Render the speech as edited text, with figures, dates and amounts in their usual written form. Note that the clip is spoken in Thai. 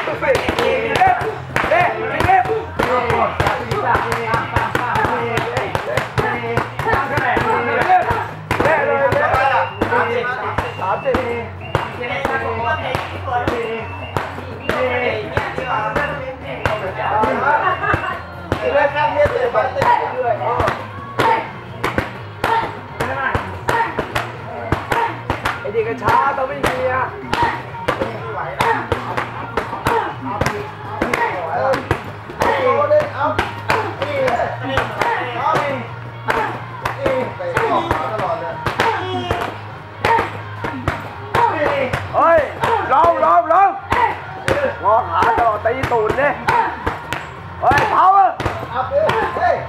ไอ้ดีกันช้าต้องไม่มีอ่ะเฮ้ยลงงอขาตลอดตีตูดเลยเฮ้ยเผาอ่ะ